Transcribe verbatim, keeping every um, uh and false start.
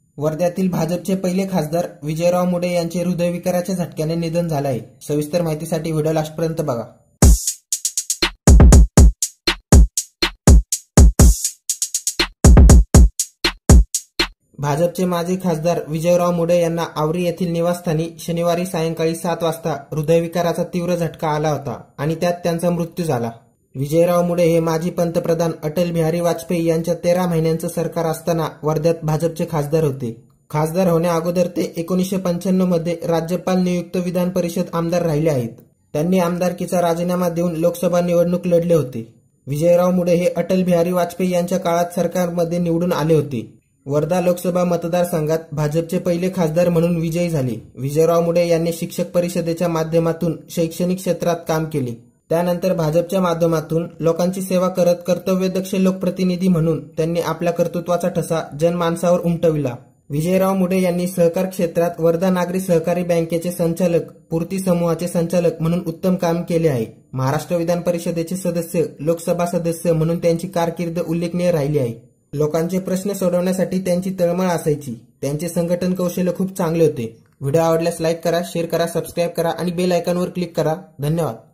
वर्ध्यातील भाजपचे पहिले खासदार विजयराव मुडे यांचे हृदयविकाराच्या झटक्याने निधन झाले आहे। सविस्तर माहितीसाठी व्हिडिओ लास्टपर्यंत बघा। भाजपचे माजी खासदार विजयराव मुडे यांना आवरी येथील निवासस्थानी शनिवारी सायंकाळी सात वाजता हृदयविकाराचा तीव्र झटका आला होता आणि त्यात त्यांचा मृत्यू झाला। विजयराव मुडे हे माजी पंतप्रधान अटल बिहारी वाजपेयी यांच्या तेरा महिन्यांचं सरकार असताना वर्ध्यात भाजपचे खासदार होते। खासदार होण्या अगोदर ते एकोणीसशे पंच्याण्णव मध्ये राज्यपाल नियुक्त विधान परिषद आमदार राहिले आहेत। त्यांनी आमदारकीचा राजीनामा देऊन लोकसभा निवडणूक लढले होते। विजयराव मुडे हे अटल बिहारी वाजपेयी यांच्या काळात सरकारमध्ये निवडून आले होते। वर्धा लोकसभा मतदारसंघात भाजपचे पहिले खासदार म्हणून विजयी झाले। विजयराव मुडे यांनी शिक्षक परिषदेच्या माध्यमातून शैक्षणिक क्षेत्रात काम केले। त्यानंतर भाजपच्या माध्यमातून लोकांची सेवा करत कर्तव्यदक्ष लोकप्रतिनिधी म्हणून त्यांनी आपल्या कर्तृत्वाचा ठसा जनमानसावर उमटविला। विजयराव मुडे यांनी सहकार क्षेत्रात वर्धा नागरी सहकारी बँकेचे संचालक, पूर्ती समूहाचे संचालक म्हणून उत्तम काम केले आहे। महाराष्ट्र विधान परिषदेचे सदस्य, लोकसभा सदस्य म्हणून त्यांची कारकीर्द उल्लेखनीय राहिली आहे। लोकांचे प्रश्न सोडवण्यासाठी त्यांची तळमळ असायची। त्यांचे संघटन कौशल्य खूप चांगले होते। व्हिडिओ आवडल्यास लाईक करा, शेअर करा, सबस्क्राईब करा आणि बेल आयकॉनवर क्लिक करा। धन्यवाद।